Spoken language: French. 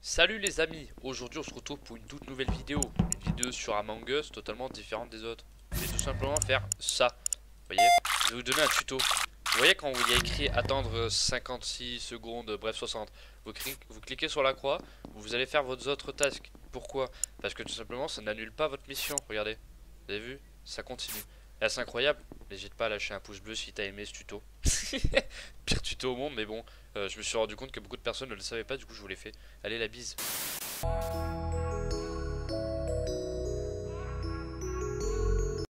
Salut les amis, aujourd'hui on se retrouve pour une toute nouvelle vidéo. Une vidéo sur Among Us totalement différente des autres. Je vais tout simplement faire ça. Vous voyez, je vais vous donner un tuto. Vous voyez quand il y a écrit attendre 56 secondes, bref 60. Vous cliquez sur la croix, vous allez faire vos autres tasks. Pourquoi? Parce que tout simplement ça n'annule pas votre mission, regardez. Vous avez vu? Ça continue. Et c'est incroyable. N'hésite pas à lâcher un pouce bleu si t'as aimé ce tuto. Pire tuto au monde, mais bon, je me suis rendu compte que beaucoup de personnes ne le savaient pas, du coup je vous l'ai fait. Allez, la bise.